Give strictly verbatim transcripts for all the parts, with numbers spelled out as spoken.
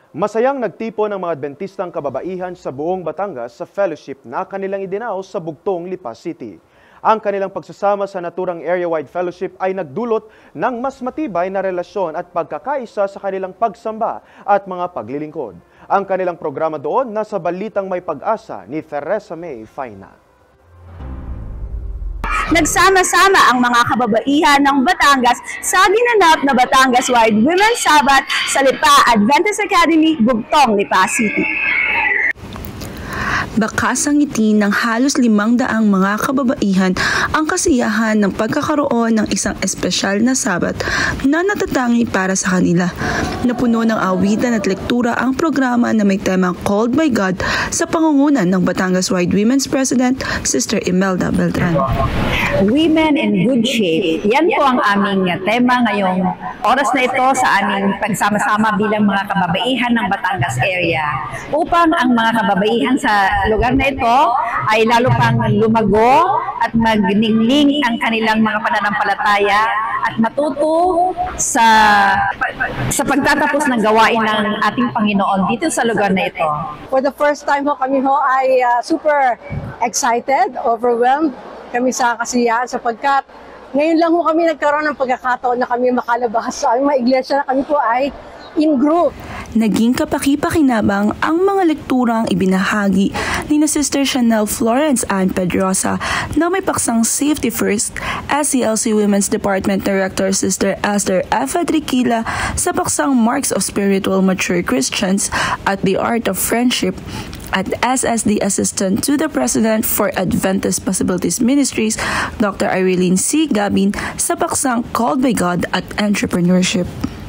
Masayang nagtipon ng mga Adventistang kababaihan sa buong Batangas sa fellowship na kanilang idinaos sa Bugtong, Lipa City. Ang kanilang pagsasama sa naturang area-wide fellowship ay nagdulot ng mas matibay na relasyon at pagkakaisa sa kanilang pagsamba at mga paglilingkod. Ang kanilang programa doon nasa Balitang May Pag-asa ni Theresa May Faina. Nagsama-sama ang mga kababaihan ng Batangas sa ginanap na Batangas Wide Women's Sabbath sa Lipa Adventist Academy, Bugtong, Lipa City. Bakas ang ngiti ng halos limang daang mga kababaihan ang kasiyahan ng pagkakaroon ng isang espesyal na sabat na natatangi para sa kanila. Napuno ng awitan at lektura ang programa na may temang Called by God sa pangungunan ng Batangas Wide Women's President, Sister Imelda Beltran. Women in Good Shape. Yan po ang aming tema ngayong oras na ito sa aming pagsama-sama bilang mga kababaihan ng Batangas area upang ang mga kababaihan sa lugar na ito ay lalo pang lumago at magningning ang kanilang mga pananampalataya at matuto sa sa pagtatapos ng gawain ng ating Panginoon dito sa lugar na ito. For the first time ho kami ho ay uh, super excited, overwhelmed kami sa kasiyahan sapagkat ngayon lang ho kami nagkaroon ng pagkakataon na kami makalabas sa aming mga iglesia na kami po ay in group. Naging kapakipakinabang ang mga lekturang ibinahagi ni na Sister Chanel Florence Ann Pedrosa na may paksang Safety First, S C L C Women's Department Director Sister Esther F. Adriquila sa paksang Marks of Spiritual Mature Christians at The Art of Friendship, at S S D Assistant to the President for Adventist Possibilities Ministries, Doctor Irene C. Gabin sa paksang Called by God at Entrepreneurship.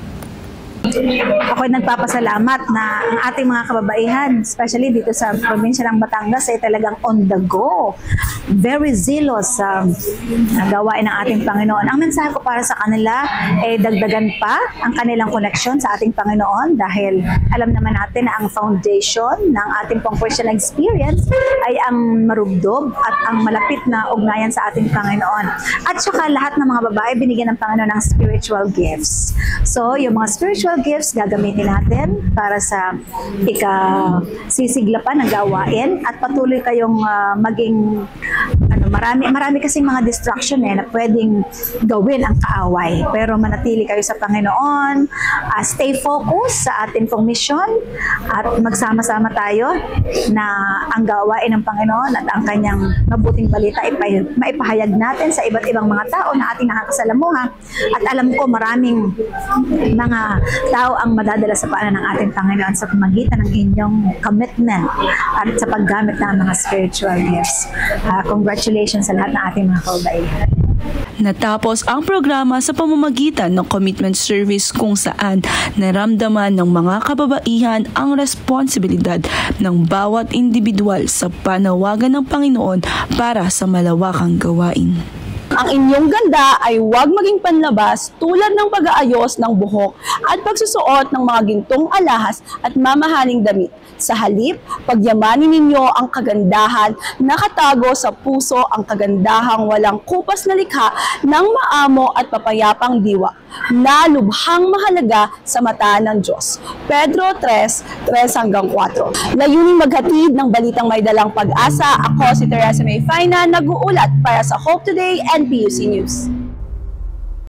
Ako'y nagpapasalamat na ang ating mga kababaihan, especially dito sa probinsya ng Batangas, ay talagang on the go. Very zealous sa uh, gawain ng ating Panginoon. Ang mensahe ko para sa kanila ay dagdagan pa ang kanilang koneksyon sa ating Panginoon dahil alam naman natin na ang foundation ng ating pong Christian experience ay ang marubdob at ang malapit na ugnayan sa ating Panginoon. At saka lahat ng mga babae binigyan ng Panginoon ng spiritual gifts. So, yung mga spiritual gifts gagamitin natin para sa ikasisigla pa ng gawain at patuloy kayong uh, maging ano, marami marami kasing mga distraction eh na pwedeng gawin ang kaaway, pero manatili kayo sa Panginoon, uh, stay focused sa ating pong mission at magsama-sama tayo na ang gawain ng Panginoon at ang kanyang mabuting balita ay maipahayag natin sa iba't ibang mga tao na ating nakakasalamuha. At alam ko maraming mga tao ang madadala sa paanan ng ating Panginoon sa pamagitan ng inyong commitment at sa paggamit ng mga spiritual gifts. Uh, congratulations sa lahat ng ating mga kababaihan. Natapos ang programa sa pamamagitan ng commitment service kung saan naramdaman ng mga kababaihan ang responsibilidad ng bawat individual sa panawagan ng Panginoon para sa malawakang gawain. Ang inyong ganda ay huwag maging panlabas tulad ng pag-aayos ng buhok at pagsusuot ng mga gintong alahas at mamahaling damit. Sa halip, pagyamanin ninyo ang kagandahan, nakatago sa puso ang kagandahang walang kupas na likha ng maamo at papayapang diwa, na lubhang mahalaga sa mata ng Diyos. Pedro three, three hanggang four. Layuning maghatid ng balitang may dalang pag-asa. Ako si Theresa May Faina, nag-uulat para sa Hope Today and P U C News.